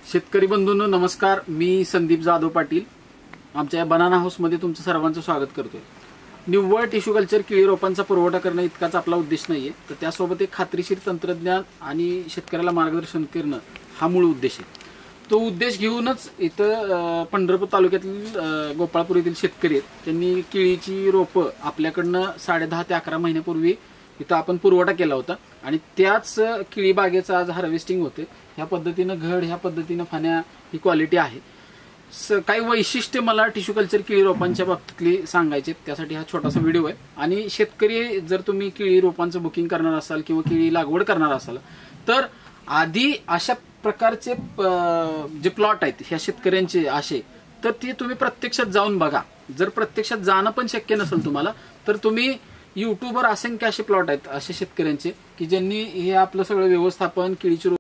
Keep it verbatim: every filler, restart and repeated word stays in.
शेतकरी बंधूंनो नमस्कार. मी संदीप जाधव पाटील आमच्या बनाना हाऊस मध्ये तुमचं सर्वांचं स्वागत करतोय. निव्वळ टिश्यू कल्चर केळी रोपांचा पुरवठा करणं इतकाच आपला उद्देश नाहीये, तर त्यासोबत एक खात्रीशीर तंत्रज्ञान आणि शेतकऱ्याला मार्गदर्शन करणं हा मूळ उद्देश आहे. तो उद्देश घेऊनच इथं पंढरपूर तालुक्यातील गोपाळपूर येथील शेतकरी आहेत. त्यांनी केळीची रोपं आपल्याकडनं साडे दहा ते अकरा महिन्यापूर्वी इथं आपण पुरवठा केला होता आणि त्याच केळी बागेचं आज हार्वेस्टिंग होते. ह्या पद्धतीनं घड, ह्या पद्धतीनं फाण्या, ही क्वालिटी आहे. काही वैशिष्ट्य मला टिश्यू कल्चर केळी रोपांच्या बाबतीतली सांगायचे, त्यासाठी हा छोटासा व्हिडिओ आहे. आणि शेतकरी जर तुम्ही केळी रोपांचं बुकिंग करणार असाल किंवा केळी लागवड करणार असाल तर आधी अशा प्रकारचे जे प्लॉट आहेत ह्या शेतकऱ्यांचे असे, तर ते तुम्ही प्रत्यक्षात जाऊन बघा. जर प्रत्यक्षात जाणं पण शक्य नसेल तुम्हाला, तर तुम्ही युट्यूबवर असंख्य असे प्लॉट आहेत असे शेतकऱ्यांचे की ज्यांनी हे आपलं सगळं व्यवस्थापन केळीची